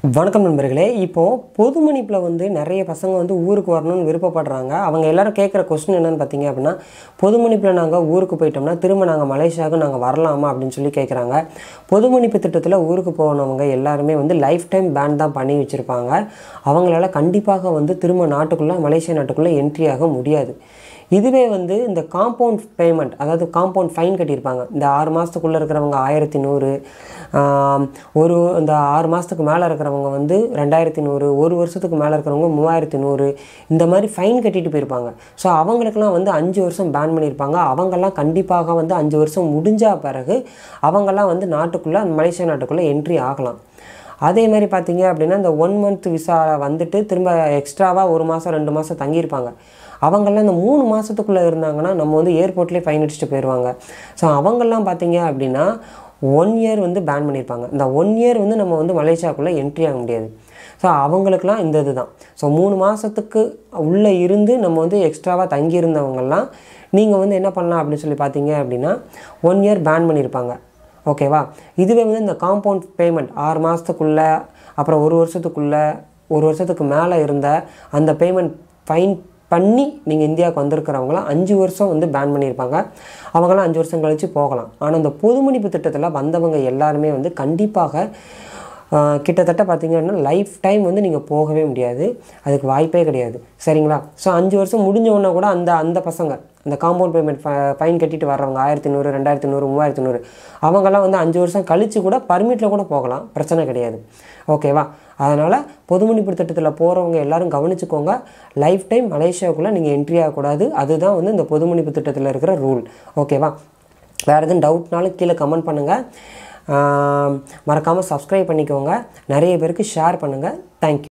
வணக்கம் நண்பர்களே. இப்போது பொதுமணிப்பில் வந்து நிறைய பசங்க வந்து ஊருக்கு வரணும்னு விருப்பப்படுறாங்க. அவங்க எல்லோரும் கேட்குற கொஸ்டின் என்னென்னு பார்த்தீங்க அப்படின்னா, பொதுமணிப்பில் நாங்கள் ஊருக்கு போயிட்டோம்னா திரும்ப நாங்கள் மலேசியாவுக்கு நாங்கள் வரலாமா அப்படின்னு சொல்லி கேட்குறாங்க. பொதுமணிப்பு திட்டத்தில் ஊருக்கு போனவங்க எல்லாருமே வந்து லைஃப் டைம் பேன் தான் பண்ணி வச்சுருப்பாங்க. அவங்களால கண்டிப்பாக வந்து திரும்ப நாட்டுக்குள்ளே மலேசியா நாட்டுக்குள்ளே என்ட்ரி ஆக முடியாது. இதுவே வந்து இந்த காம்பவுண்ட் பேமெண்ட், அதாவது காம்பவுண்ட் ஃபைன் கட்டியிருப்பாங்க. இந்த 6 மாதத்துக்குள்ளே இருக்கிறவங்க 1100, இந்த 6 மாதத்துக்கு மேலே இருக்கிறவங்க வந்து 2100, ஒரு வருஷத்துக்கு மேலே இருக்கிறவங்க 3100, இந்த மாதிரி ஃபைன் கட்டிட்டு போயிருப்பாங்க. ஸோ அவங்களுக்கெல்லாம் வந்து 5 வருஷம் பேன் பண்ணியிருப்பாங்க. அவங்கெல்லாம் கண்டிப்பாக வந்து 5 வருஷம் முடிஞ்ச பிறகு அவங்கெல்லாம் வந்து நாட்டுக்குள்ளே, மலேசியா நாட்டுக்குள்ளே என்ட்ரி ஆகலாம். அதே மாதிரி பார்த்தீங்க அப்படின்னா, இந்த 1 மந்த் விசா வந்துட்டு திரும்ப எக்ஸ்ட்ராவாக 1 மாதம் 2 மாதம் தங்கியிருப்பாங்க. அவங்கெல்லாம் இந்த 3 மாதத்துக்குள்ளே இருந்தாங்கன்னா நம்ம வந்து ஏர்போர்ட்லேயே ஃபைன் அடிச்சுட்டு போயிடுவாங்க. ஸோ அவங்கெல்லாம் பார்த்தீங்க அப்படின்னா 1 இயர் வந்து பேன் பண்ணியிருப்பாங்க. இந்த 1 இயர் வந்து நம்ம வந்து மலேசியாவுக்குள்ளே என்ட்ரி ஆக முடியாது. ஸோ அவங்களுக்கெல்லாம் இந்த இதுதான். ஸோ 3 மாதத்துக்கு உள்ளே இருந்து நம்ம வந்து எக்ஸ்ட்ராவாக தங்கியிருந்தவங்கெல்லாம் நீங்கள் வந்து என்ன பண்ணலாம் அப்படின்னு சொல்லி பார்த்தீங்க அப்படின்னா 1 இயர் பேன் பண்ணியிருப்பாங்க. ஓகேவா? இதுவே வந்து இந்த காம்பவுண்ட் பேமெண்ட் 6 மாதத்துக்குள்ளே, அப்புறம் 1 வருஷத்துக்குள்ளே, 1 வருஷத்துக்கு மேலே இருந்த அந்த பேமெண்ட் ஃபைன் பண்ணி நீங்கள் இந்தியாவுக்கு வந்திருக்கிறவங்களாம் 5 வருஷம் வந்து பேன் பண்ணியிருப்பாங்க. அவங்களாம் 5 வருஷம் கழித்து போகலாம். ஆனால் இந்த பொதுமணிப்பு திட்டத்தில் வந்தவங்க எல்லாருமே வந்து கண்டிப்பாக கிட்டத்தட்ட பார்த்தீங்கன்னா லைஃப் டைம் வந்து நீங்கள் போகவே முடியாது. அதுக்கு வாய்ப்பே கிடையாது. சரிங்களா? ஸோ 5 வருஷம் முடிஞ்சவொன்னே கூட அந்த பசங்க அந்த காம்பவுண்ட் பேமெண்ட் ஃபைன் கட்டிட்டு வர்றவங்க 1500, 2500, 3500 அவங்கெல்லாம் வந்து 5 வருஷம் கழித்து கூட பர்மிட்டில் கூட போகலாம். பிரச்சனை கிடையாது. ஓகேவா? அதனால் பொதுமணிப்பு திட்டத்தில் போகிறவங்க எல்லோரும் கவனிச்சுக்கோங்க. லைஃப் டைம் மலேசியாவுக்குள்ளே நீங்கள் என்ட்ரி ஆகக்கூடாது. அதுதான் வந்து இந்த பொதுமணிப்பு திட்டத்தில் இருக்கிற ரூல். ஓகேவா? வேறு எதுவும் டவுட்னாலும் கீழே கமெண்ட் பண்ணுங்கள். மறக்காமல் சப்ஸ்கிரைப் பண்ணிக்கோங்க. நிறைய பேருக்கு ஷேர் பண்ணுங்கள். தேங்க்யூ.